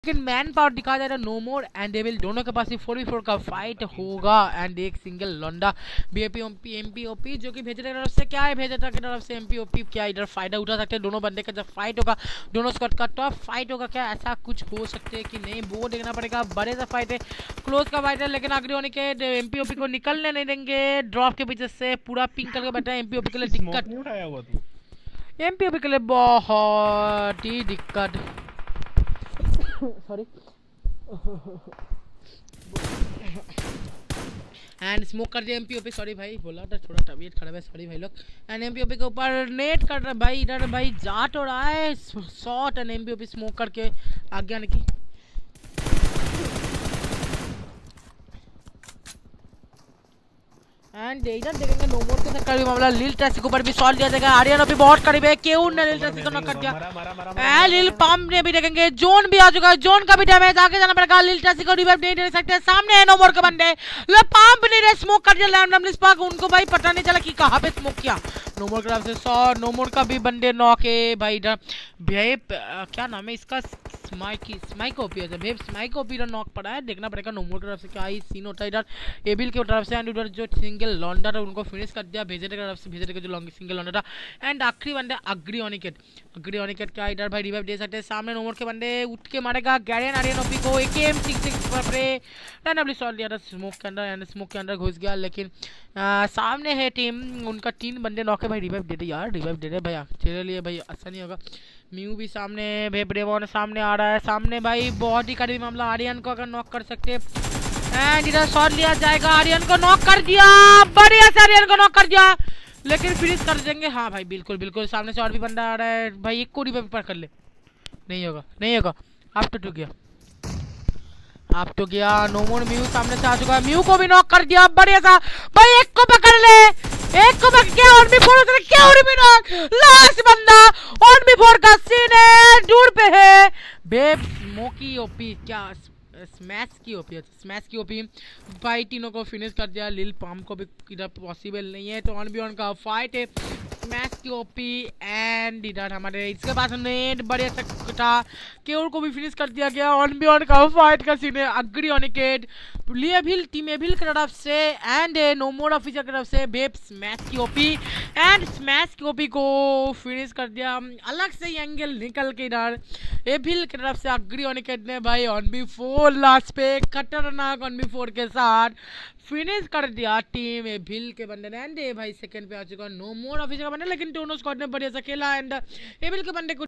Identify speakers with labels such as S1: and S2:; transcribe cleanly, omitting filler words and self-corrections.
S1: लेकिन man power दिखाया जा रहा है नो मोर एंड डेविल दोनों के पास ही 4v4 का फाइट होगा एंड एक सिंगल लौंडा बीएपी एमपीओपी जो कि भेजने की तरफ से क्या है, भेजने की तरफ से एमपीओपी क्या इधर फायदा उठा सकते हैं। दोनों बंदे का जब फाइट होगा, दोनों स्क्वाड का टॉप फाइट होगा, क्या ऐसा कुछ हो सकते हैं कि नहीं, वो देखना पड़ेगा। बड़े सा फाइट है, क्लोज का फाइट है, लेकिन आखिरी होने के एमपीओपी को निकलने नहीं देंगे। ड्रॉप के पीछे से पूरा पिंक करके बैठा है एमपीओपी के लिए दिक्कत, एमपीओपी के लिए बहुत ही दिक्कत। सॉरी एंड स्मोक कर दिया एमपीओपी, सॉरी भाई बोला था, थोड़ा तबीयत खराब है, सॉरी भाई लोग। एंड एमपीओपी के ऊपर नेट कर रहा है भाई, इधर भाई जा तो रहा है शॉट एंड एमपीओपी स्मोक करके आगे आने की। एंड इधर देखेंगे नो मोर के साथ मामला, लिल टैसी के ऊपर भी शॉट दिया जाएगा। आर्यन अभी बहुत करीब है, क्यों ने लिल टैसी को नॉक कर दिया। लिल पंप ने भी देखेंगे, जोन भी आ चुका है, जोन का भी डैमेज, आगे जाना पड़ेगा। लिल टैसी को रिवाइव नहीं दे सकते, सामने है नो मोर के बंदे, ले पंप नहीं रहे, स्मोक कर दिया रैंडमली स्पार्क, उनको भाई पता नहीं चला कि कहां पे स्मोक किया। नो मोर की तरफ से शॉट, नो मोर का भी बंदे नॉक है भाई। इधर भेप क्या नाम है इसका, स्माइकोपी भेप स्माइकोपी इधर नॉक पड़ा है, देखना पड़ेगा नो मोर की तरफ से क्या ही सीन होता है। इधर एबिल की तरफ से एंड उधर जो सिंगल लॉन्डा था उनको फिनिश कर दिया भेजे की तरफ से, भेजे के जो लॉन्ग सिंगल लॉन्डा था। एंड आखिरी बंदे अग्री ऑनिकेट क्या इधर भाई रिवाइव दे सकते हैं। सामने नो मोर के बंदे उठ के मारेगा गैरियन आर्यन ओपी को, AK-M66 पर रैंडमली शॉट दिया था स्मोक के अंदर एंड स्मोक के अंदर घुस गया। लेकिन सामने है टीम, उनका 3 बंदे नॉक है भाई, रिवाइव दे दे यार, रिवाइव दे दे भैया, तेरे लिए भाई अच्छा नहीं होगा। म्यू भी सामने, भेब्रेवॉन सामने आ रहा है, सामने भाई बहुत ही करीबी मामला। आर्यन को अगर नॉक कर सकते एंड इधर शॉट लिया जाएगा, आर्यन को नॉक कर दिया, बढ़िया से आर्यन को नॉक कर दिया, लेकिन फिनिश कर देंगे। हाँ भाई बिल्कुल बिल्कुल, सामने से और भी बंदा आ रहा है भाई, एक को रिवाइव पर कर ले, नहीं होगा नहीं होगा, अब तो गया, आप तो गया। नो मोर म्यू सामने से आ चुका है, म्यू को भी नॉक कर दिया, बढ़िया सा भाई, एक को पकड़ ले, एक को पकड़ के और भी फोर क्या और भी नॉक, लास्ट बंदा और भी फोर का सीन है, दूर पे है बेब स्मोकी ओपी, क्या स्मैश की ओपी भाई, तीनों को फिनिश कर दिया। लिल पाम को भी इधर पॉसिबल नहीं है, तो ऑन बी ऑन का फाइट है। स्मैश की ओपी एंड इधर हमारे इसके पास नेट बढ़िया सा था, केओर को भी फिनिश कर दिया गया। ऑन बी ऑन का फाइट का सीन है, अग्री ऑनिकेट लियाभिल टीम एभिल की तरफ से एंड नो मोर ऑफिसर की तरफ से बेब स्मैश की ओपी एंड स्मैश की ओपी को फिनिश कर दिया अलग से एंगल निकल के। इधर एभिल की तरफ से अग्री ऑनिकेट ने भाई ऑन बी 4 लास्ट पे खतरनाक ऑन बी 4 के साथ फिनिश कर दिया टीम एभिल के बंदे ने। एंड भाई सेकंड पे आ चुका नो मोर ऑफिसर का बंदा, लेकिन दोनों स्क्वाड ने बढ़िया सा खेला एंड एभिल के बंदे को